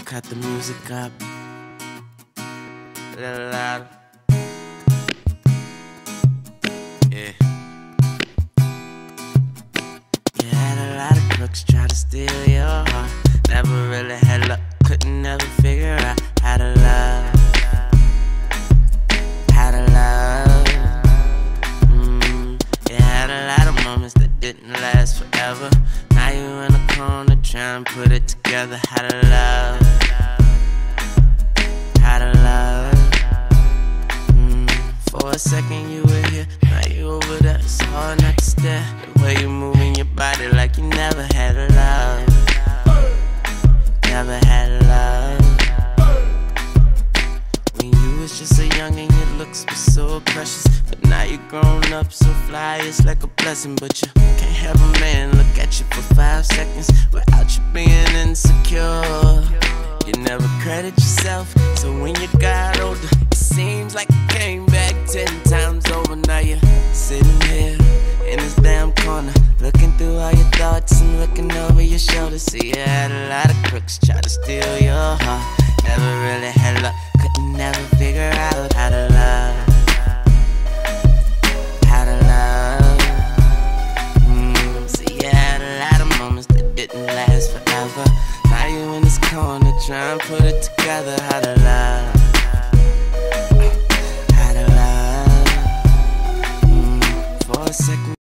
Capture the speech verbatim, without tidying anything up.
cut the music up a little louder. Yeah. You had a lot of crooks try to steal your heart. Never really had luck, couldn't never figure out how to love. How to love. Mm. You had a lot of moments that didn't last forever. Now you in a corner trying to put it together. How to love. How to love. Mm. For a second you were here, now you over there. It's hard not to stare. The way you moving your body like you never had a love. Never had a love. When you was just so young and your looks were so precious, but now you're grown up so fly, it's like a blessing. But you can't have a man look at you for five seconds without you being insecure. You never credit yourself, so when you got older, it seems like you came back ten times over. Now you're sitting here in this damn corner, looking through all your thoughts and looking over your shoulder. See, you had a lot of crooks try to steal your heart. Never really had luck, couldn't never figure out how to love. How to love. Mm. See, you had a lot of moments that didn't last forever. Now you in this corner trying to put it together. How to love. How to love. Mm. For a second